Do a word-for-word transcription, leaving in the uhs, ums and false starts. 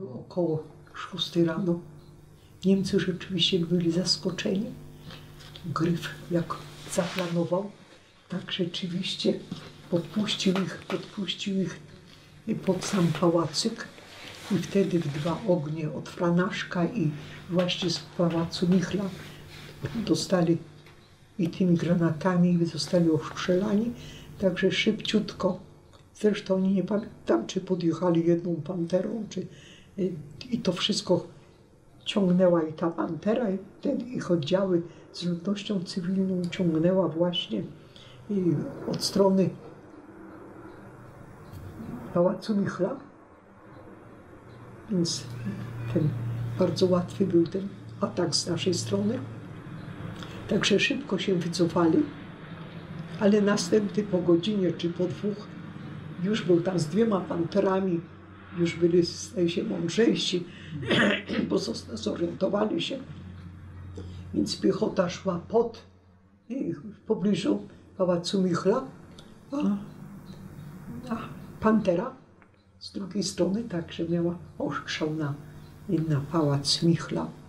około szóstej rano. Niemcy rzeczywiście byli zaskoczeni. Gryf, jak zaplanował, tak rzeczywiście podpuścił ich, podpuścił ich pod sam pałacyk i wtedy w dwa ognie od Franaszka i właśnie z pałacu Michla dostali i tymi granatami zostali ostrzelani, także szybciutko. Zresztą nie pamiętam, czy podjechali jedną panterą, czy i to wszystko ciągnęła i ta pantera, i ten, ich oddziały z ludnością cywilną ciągnęła właśnie od strony pałacu Michla. Więc ten bardzo łatwy był ten atak z naszej strony. Także szybko się wycofali, ale następny po godzinie czy po dwóch już był tam z dwiema panterami, już byli staje się mądrzejsi, bo zorientowali się. Więc piechota szła pod, w pobliżu pałacu Michla, a, a pantera z drugiej strony także miała ostrzał na, na pałac Michla.